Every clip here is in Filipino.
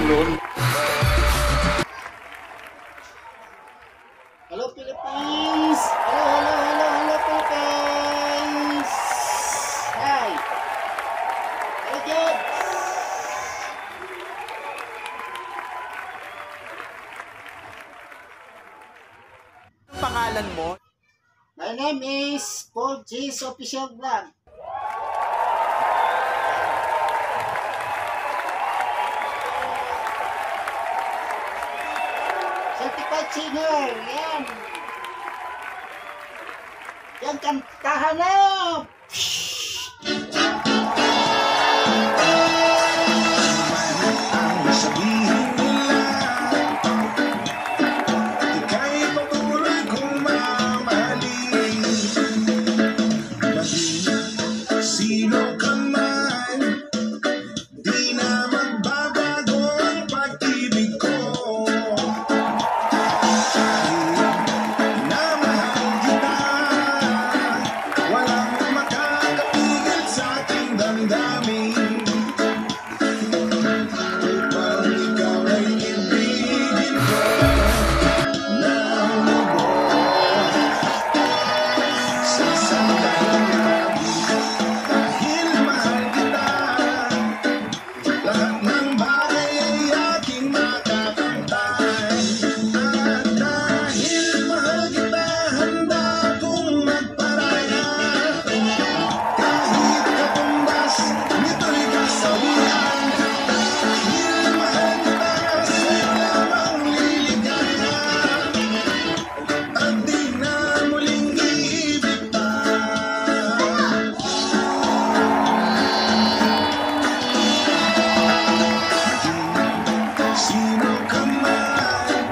Hello Philippines! Hello Philippines! Hi! Hello kids! Pangalan mo? My name is Paul G's Official Vlog. Certified singer, yan. Yan, kantahan na. Sino ka man, di na magbabago ang pag-ibig ko. Kahit na mahal kita, walang makakapigil sa aking damdamin. Upang ikaw ay ibigin ko ng lubos sa sandaling lagi. Dahil mahal kita, lahat ng bagay ay aking makakamtan. At dahil mahal kita, handa kong magparaya. Kahit katumbas, nito'y kasawian. Dahil mahal kita, sa'yo lamang liligaya. At di na muling iibig pa. Sino ka man,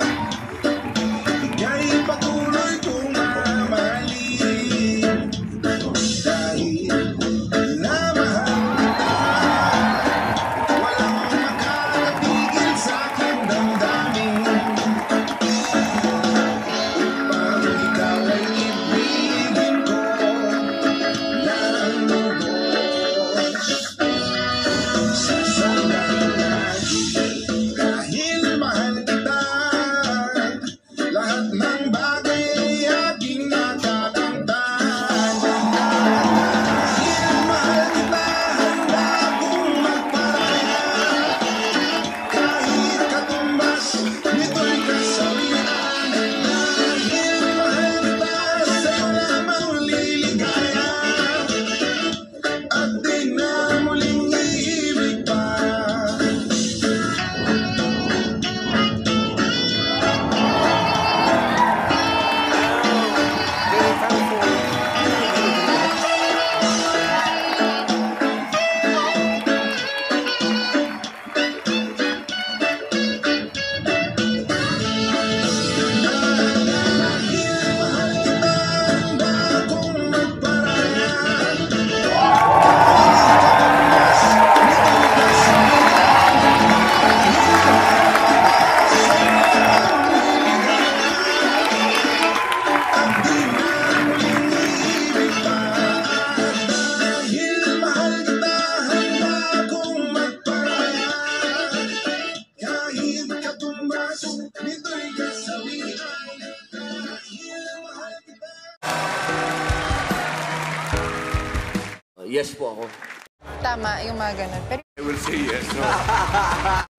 ika'y patuloy kong mamahalin. Dahil na mahal kita, walang makakapigil sa aking damdamin. Upang ikaw ay ibigin ko ng lubos sa sandaling lagi. Dahil mahal kita, lahat ng bagay ay aking nakakamtan. Dahil mahal kita, handa kong magparaya. Kahit katumbas, nito'y kasawian. Dahil mahal kita, sa'yo lamang liligaya. At di na muling iibig pa. Very thankful. Yes po ako. Tama, yung mga ganun. Pero I will say yes. No.